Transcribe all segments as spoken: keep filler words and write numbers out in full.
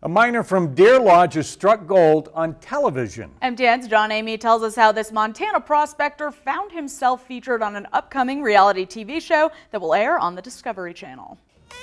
A miner from Deer Lodge has struck gold on television. M T N's John Amy tells us how this Montana prospector found himself featured on an upcoming reality T V show that will air on the Discovery Channel.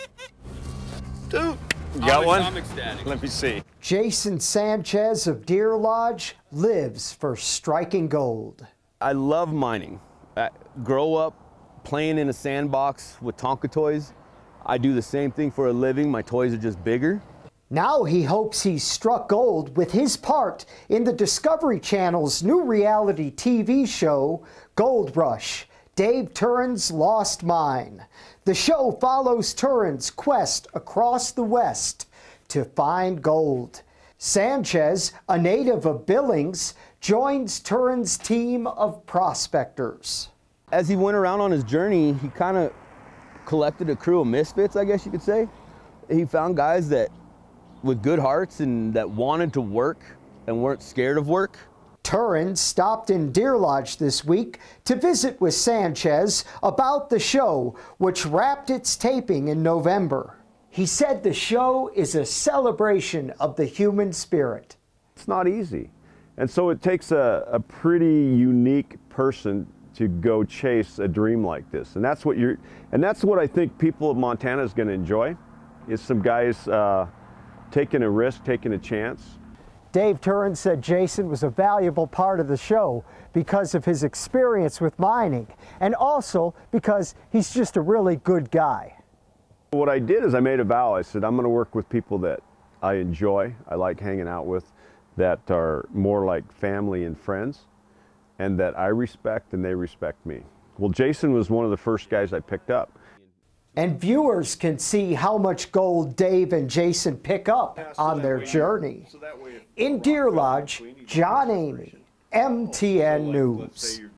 Dude, you got one? I'm ecstatic. Let me see. Jason Sanchez of Deer Lodge lives for striking gold. I love mining. I grow up playing in a sandbox with Tonka toys. I do the same thing for a living. My toys are just bigger. Now he hopes he's struck gold with his part in the Discovery Channel's new reality T V show, Gold Rush, Dave Turin's Lost Mine. The show follows Turin's quest across the West to find gold. Sanchez, a native of Billings, joins Turin's team of prospectors. As he went around on his journey, he kind of collected a crew of misfits, I guess you could say. He found guys that with good hearts and that wanted to work and weren't scared of work. Turin stopped in Deer Lodge this week to visit with Sanchez about the show, which wrapped its taping in November. He said the show is a celebration of the human spirit. It's not easy. And so it takes a, a pretty unique person to go chase a dream like this. And that's what you're, and that's what I think people of Montana is going to enjoy, is some guys uh, taking a risk, taking a chance. Dave Turin said Jason was a valuable part of the show because of his experience with mining, and also because he's just a really good guy. What I did is I made a vow. I said, I'm going to work with people that I enjoy, I like hanging out with, that are more like family and friends, and that I respect and they respect me. Well, Jason was one of the first guys I picked up. And viewers can see how much gold Dave and Jason pick up on their journey. In Deer Lodge, John Amy, M T N News.